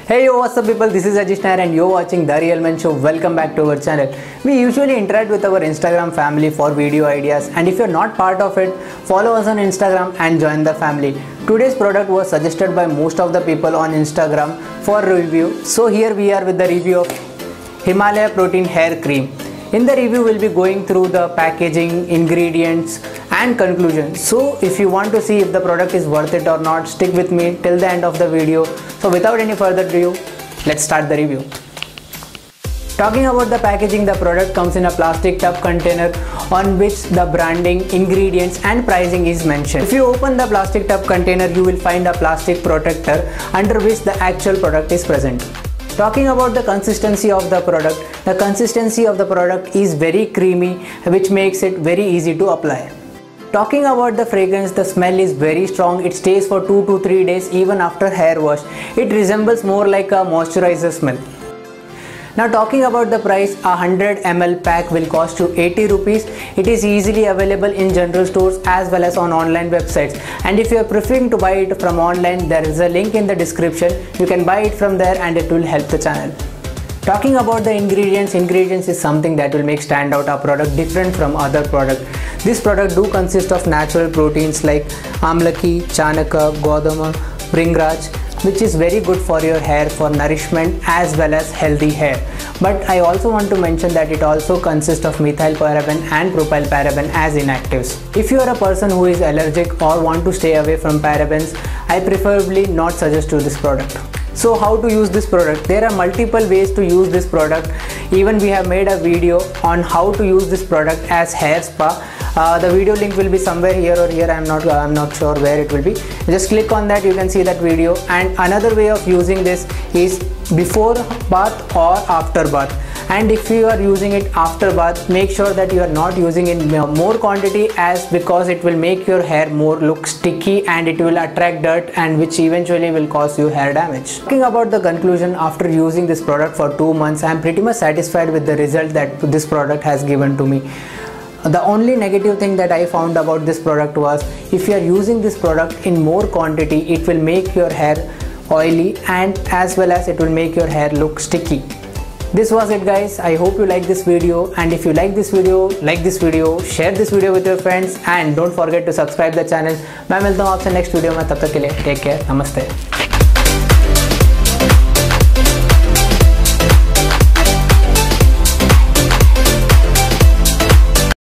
Hey yo, what's up people, this is Ajish Nair and you're watching The Real Men Show. Welcome back to our channel. We usually interact with our Instagram family for video ideas, and if you're not part of it, follow us on Instagram and join the family. Today's product was suggested by most of the people on Instagram for review. So here we are with the review of Himalaya Protein Hair Cream. In the review, we'll be going through the packaging, ingredients and conclusion. So if you want to see if the product is worth it or not, stick with me till the end of the video. So without any further ado, let's start the review. Talking about the packaging, the product comes in a plastic tub container on which the branding, ingredients and pricing is mentioned. If you open the plastic tub container, you will find a plastic protector under which the actual product is present. Talking about the consistency of the product is very creamy, which makes it very easy to apply. Talking about the fragrance, the smell is very strong. It stays for 2 to 3 days even after hair wash. It resembles more like a moisturizer smell. Now talking about the price, a 100 ml pack will cost you 80 rupees. It is easily available in general stores as well as on online websites. And if you are preferring to buy it from online, there is a link in the description. You can buy it from there and it will help the channel. Talking about the ingredients is something that will make stand out our product different from other product. This product do consist of natural proteins like amlaki, chanaka, godama, bringraj, which is very good for your hair for nourishment as well as healthy hair. But I also want to mention that it also consists of methylparaben and propylparaben as inactives. If you are a person who is allergic or want to stay away from parabens, I preferably not suggest you this product. So how to use this product? There are multiple ways to use this product. Even we have made a video on how to use this product as hair spa. The video link will be somewhere here or here. I'm not sure where it will be. Just click on that, you can see that video. And another way of using this is before bath or after bath. And if you are using it after bath, make sure that you are not using it in more quantity, as because it will make your hair more look sticky and it will attract dirt, and which eventually will cause you hair damage. Talking about the conclusion, after using this product for 2 months, I am pretty much satisfied with the result that this product has given to me. The only negative thing that I found about this product was, if you are using this product in more quantity, it will make your hair oily and as well as it will make your hair look sticky. This was it guys. I hope you like this video, and if you like this video, share this video with your friends and don't forget to subscribe the channel. मैं मिलता हूँ आपसे next video में, तब तक के लिए take care, नमस्ते.